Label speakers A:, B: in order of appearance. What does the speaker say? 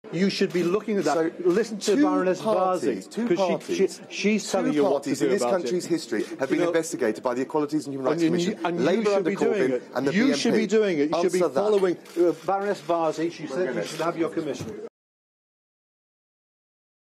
A: You should be looking at that.
B: So
A: listen to Baroness Warsi. She's telling you what to do
B: in this
A: about
B: country's history have been investigated by the Equalities and Human Rights Commission.
A: And
B: Labour
A: you should
B: under
A: be doing
B: Corbyn
A: it.
B: and the
A: You
B: BNP.
A: should be doing it. You should be
B: Answer that.
A: following Baroness Warsi. She said you should have your commission.